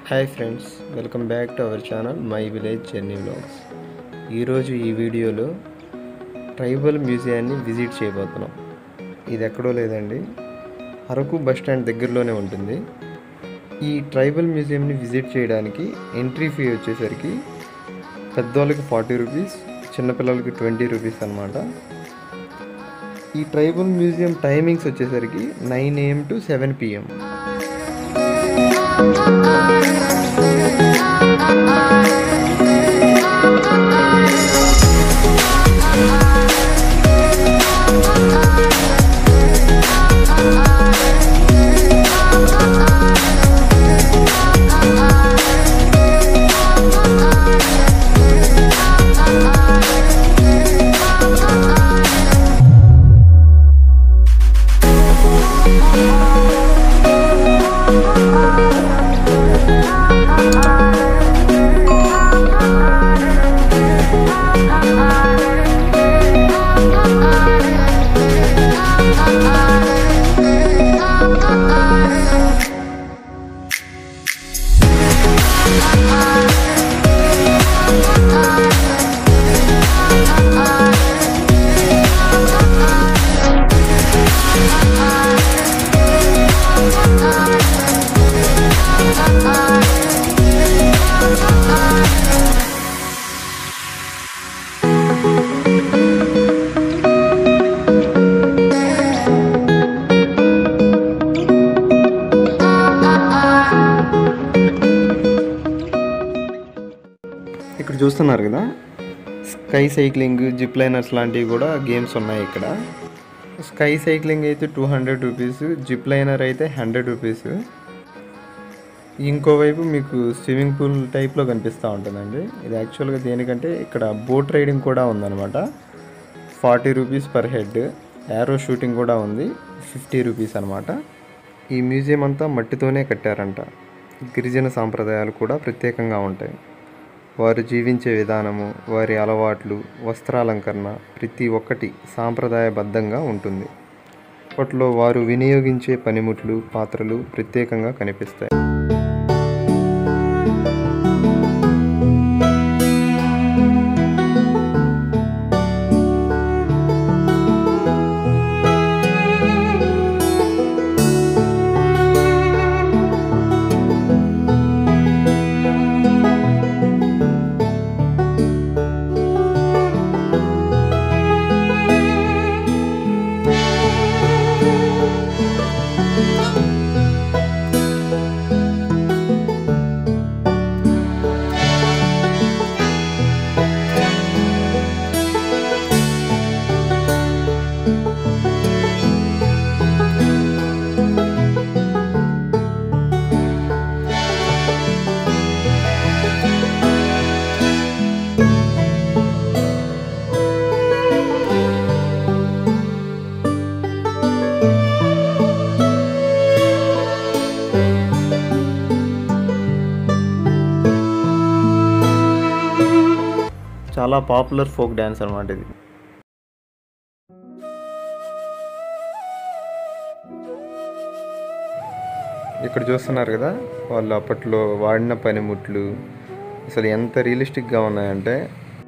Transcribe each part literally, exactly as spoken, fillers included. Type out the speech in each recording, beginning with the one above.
Hi friends, welcome back to our channel my village journey vlogs. ఈరోజు ఈ వీడియోలో tribal మ్యూజియాన్ని visit చేయబోతున్నాం. ఇది ఎక్కడో లేదండి, అరకు బస్ స్టాండ్ దగ్గరలోనే ఉంటుంది. ఈ ట్రైబల్ మ్యూజియంని విజిట్ చేయడానికి ఎంట్రీ ఫీ వచ్చేసరికి పెద్దవాళ్ళకి ఫార్టీ రూపీస్, చిన్నపిల్లలకి ట్వంటీ రూపీస్ అన్నమాట. ఈ ట్రైబల్ మ్యూజియం టైమింగ్స్ వచ్చేసరికి nine AM to seven PM. ఇక్కడ చూస్తున్నారు కదా, స్కై సైక్లింగ్, జిప్ లైనర్స్ లాంటివి కూడా గేమ్స్ ఉన్నాయి ఇక్కడ. స్కై సైక్లింగ్ అయితే two hundred rupees, zip liner అయితే హండ్రెడ్ రూపీస్. ఇంకోవైపు మీకు స్విమ్మింగ్ పూల్ టైప్లో కనిపిస్తూ ఉంటుందండి. ఇది యాక్చువల్గా దేనికంటే ఇక్కడ బోట్ రైడింగ్ కూడా ఉందన్నమాట. Forty rupees per head. Arrow shooting కూడా ఉంది, ఫిఫ్టీ రూపీస్ అనమాట. ఈ మ్యూజియం అంతా మట్టితోనే కట్టారంట. గిరిజన సాంప్రదాయాలు కూడా ప్రత్యేకంగా ఉంటాయి. వారు జీవించే విధానము, వారి అలవాట్లు, వస్త్రాలంకరణ ప్రతి ఒక్కటి సాంప్రదాయబద్ధంగా ఉంటుంది. అప్పట్లో వారు వినియోగించే పనిముట్లు, పాత్రలు ప్రత్యేకంగా కనిపిస్తాయి. చాలా పాపులర్ ఫోక్ డ్యాన్స్ అన్నమాట ఇది. ఇక్కడ చూస్తున్నారు కదా, వాళ్ళు అప్పట్లో వాడిన పనిముట్లు అసలు ఎంత రియలిస్టిక్గా ఉన్నాయంటే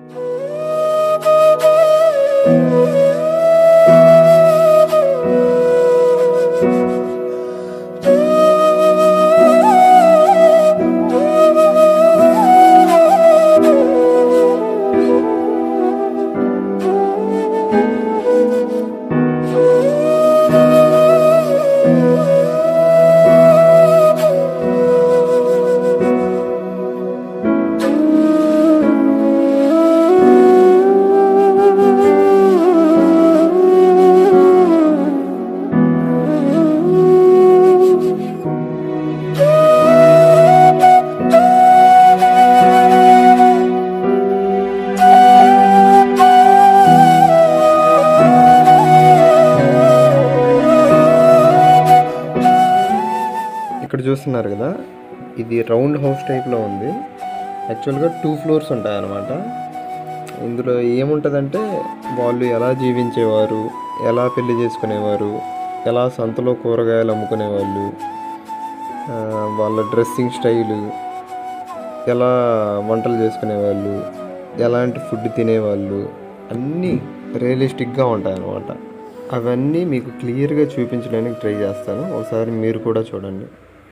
ఇక్కడ చూస్తున్నారు కదా, ఇది రౌండ్ హౌస్ టైప్లో ఉంది. యాక్చువల్గా టూ ఫ్లోర్స్ ఉంటాయి అన్నమాట. ఇందులో ఏముంటుందంటే వాళ్ళు ఎలా జీవించేవారు, ఎలా పెళ్లి చేసుకునేవారు, ఎలా సంతలో కూరగాయలు అమ్ముకునేవాళ్ళు, వాళ్ళ డ్రెస్సింగ్ స్టైలు, ఎలా వంటలు చేసుకునేవాళ్ళు, ఎలాంటి ఫుడ్ తినేవాళ్ళు అన్నీ రియలిస్టిక్గా ఉంటాయన్నమాట. అవన్నీ మీకు క్లియర్గా చూపించడానికి ట్రై చేస్తాను. ఒకసారి మీరు కూడా చూడండి.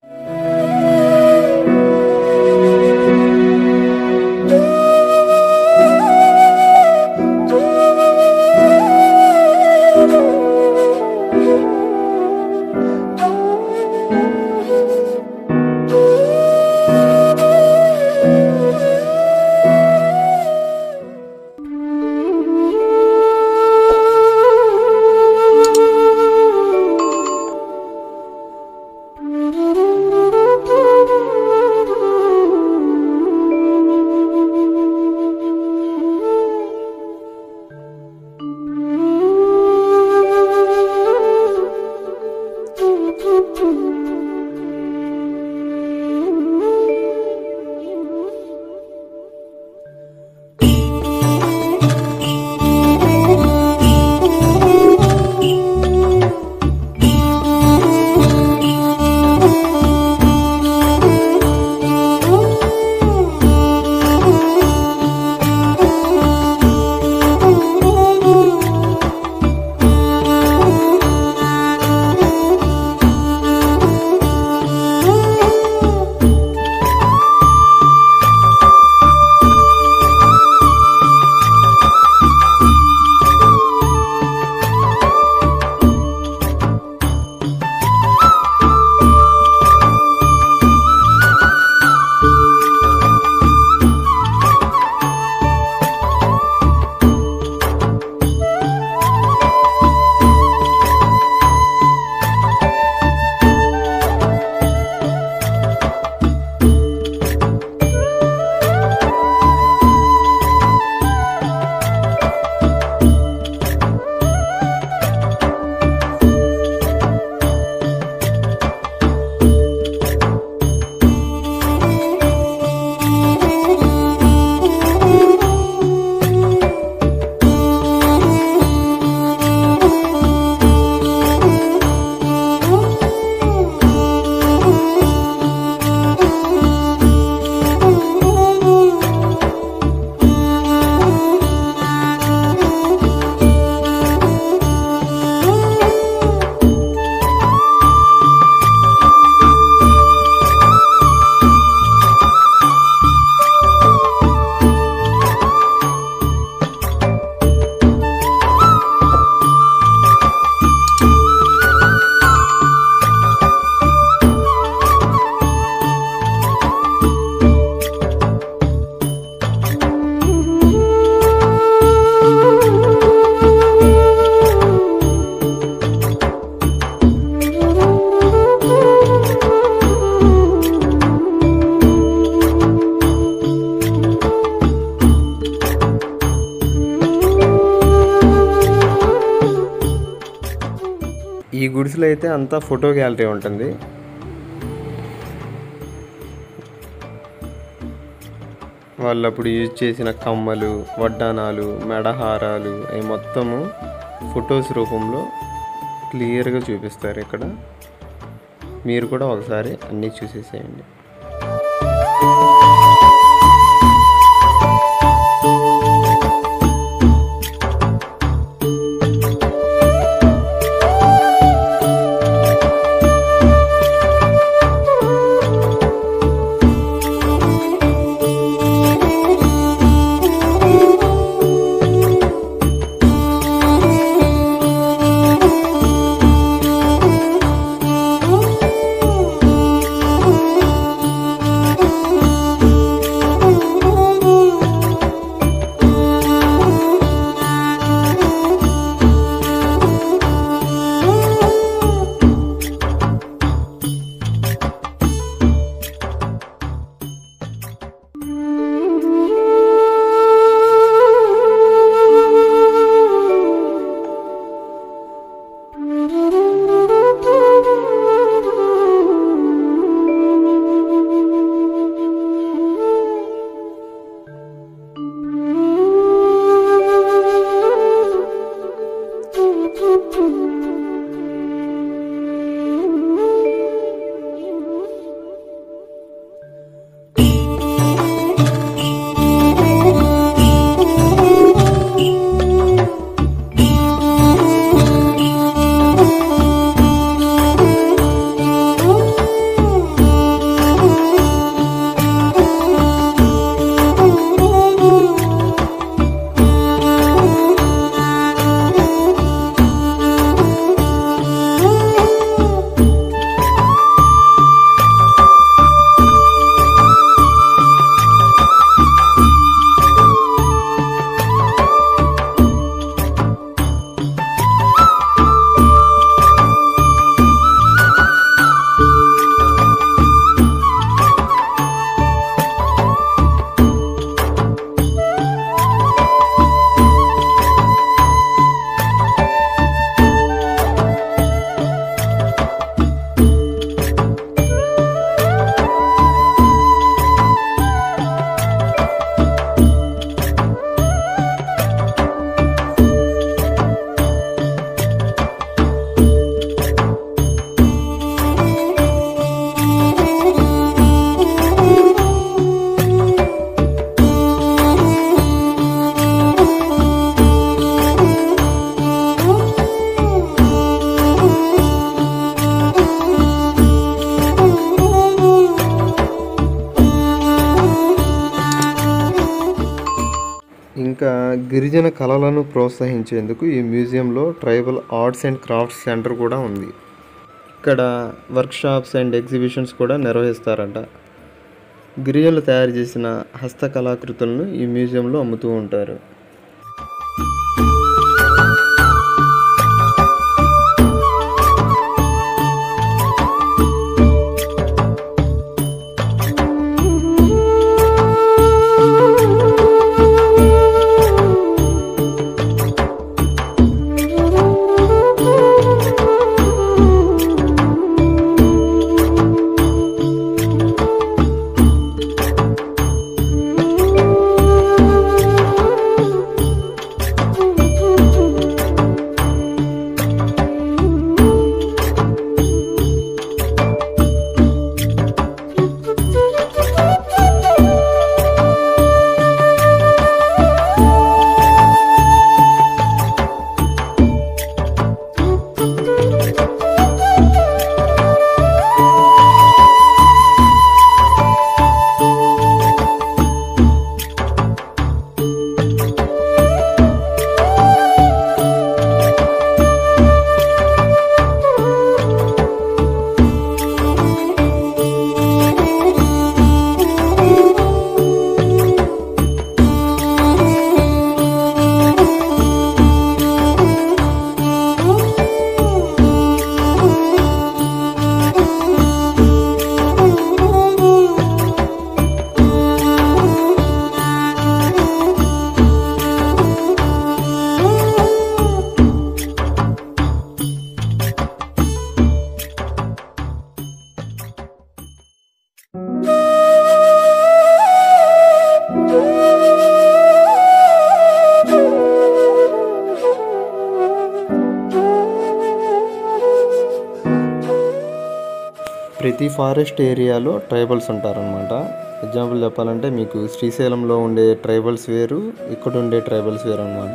ఈ గుడిసెలో అయితే అంతా ఫోటో గ్యాలరీ ఉంటుంది. వాళ్ళు అప్పుడు యూజ్ చేసిన కమ్మలు, వడ్డానాలు, మెడహారాలు అవి మొత్తము ఫొటోస్ రూపంలో క్లియర్గా చూపిస్తారు ఇక్కడ. మీరు కూడా ఒకసారి అన్నీ చూసేసేయండి. ఇంకా గిరిజన కళలను ప్రోత్సహించేందుకు ఈ మ్యూజియంలో tribal arts and crafts centre కూడా ఉంది. ఇక్కడ వర్క్షాప్స్ అండ్ ఎగ్జిబిషన్స్ కూడా నిర్వహిస్తారంట. గిరిజనులు తయారు చేసిన హస్తకళాకృతులను ఈ మ్యూజియంలో అమ్ముతూ ఉంటారు. ప్రతి ఫారెస్ట్ ఏరియాలో ట్రైబల్స్ ఉంటారనమాట. ఎగ్జాంపుల్ చెప్పాలంటే మీకు శ్రీశైలంలో ఉండే ట్రైబల్స్ వేరు, ఇక్కడ ఉండే ట్రైబల్స్ వేరు అనమాట.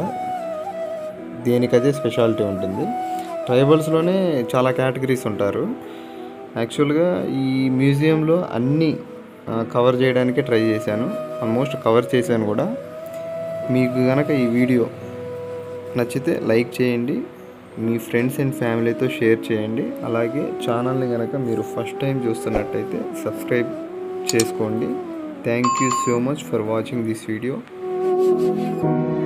దేనికదే స్పెషాలిటీ ఉంటుంది. ట్రైబల్స్లోనే చాలా కేటగిరీస్ ఉంటారు. యాక్చువల్గా ఈ మ్యూజియంలో అన్నీ కవర్ చేయడానికి ట్రై చేశాను, ఆల్మోస్ట్ కవర్ చేశాను కూడా. మీకు కనుక ఈ వీడియో నచ్చితే లైక్ చేయండి, మీ ఫ్రెండ్స్ అండ్ ఫ్యామిలీతో షేర్ చేయండి. అలాగే ఛానల్ని కనుక మీరు ఫస్ట్ టైం చూస్తున్నట్టయితే సబ్స్క్రైబ్ చేసుకోండి. Thank you so much for watching this video.